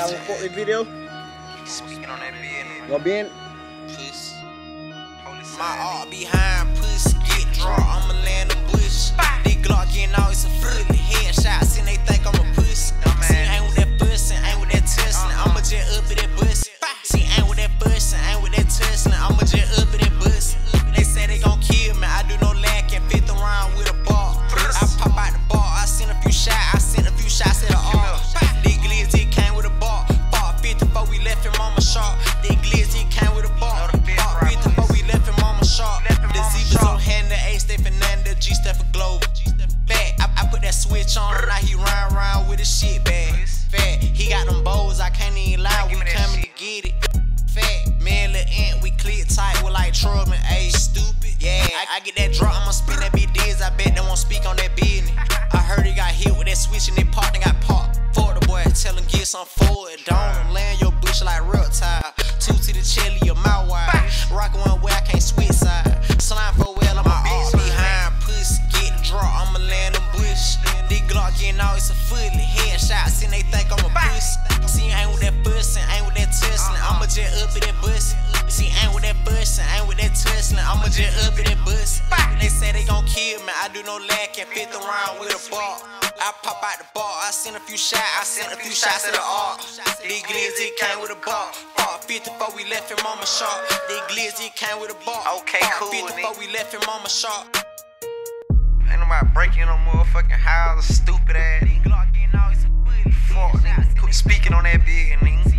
Y'all wanna fuck this video? Speaking on that business. Go bien? Puss. My art behind pussy get draw. I'ma land a bush. This Glock getting out, it's a fully headshots and they think I'm a pussy. See, ain't with that pussy, ain't with that tussling. I'ma just up at that pussy. See, ain't with that pussy, ain't with that tussling. I'ma just up at that pussy. They say they gon' kill me. I do no lacking. Fifth around with a bar. I pop out the bar. I sent a few shots. I sent a few shots at the R. This glizzy came with a bar. Bought 54, we left him on my shot. This glizzy came with a bar. Bought 54, we left him on my shot. The Z was on hand, the A stay Fernanda, G step for Global. Back, I put that switch on, now he run around with his shit bag. Fat, he got them bows, I can't even lie, we coming to get it. Fat, man, lil' ant, we clear tight, we like Trump and A. Stupid, yeah. I get that drop, I'ma spin that big diz, I bet they won't speak on that business. I heard he got hit with that switch and they parked and got parked. For the boy, tell him get some forward, don't land your bush like reptile. Two to the chili, your mouth wide. Rockin' one way, I can't switch side. Slime for well, I'm a bitch behind pussy. Get the draw, I'ma land them bush. This Glock getting out, it's a fully headshots and they think I'm a pussy. See, ain't with that pussy, ain't with that tussling. I'ma just up at that pussy. See, ain't with that pussy, ain't with that tussling. I'ma just up at that pussy. They say they gon' kill me, I do no lacking. Fifth around with a bar. I pop out the bar, I sent a few shots, I sent a few shots at the R. This glizzy came with a bar. Bought 54, we left him on my shot. This glizzy came with a bar. Okay, cool. 54, we left him on my shot. Ain't nobody breaking no motherfucking house, stupid ass. Fuck, nigga. Quit speaking on that big, nigga.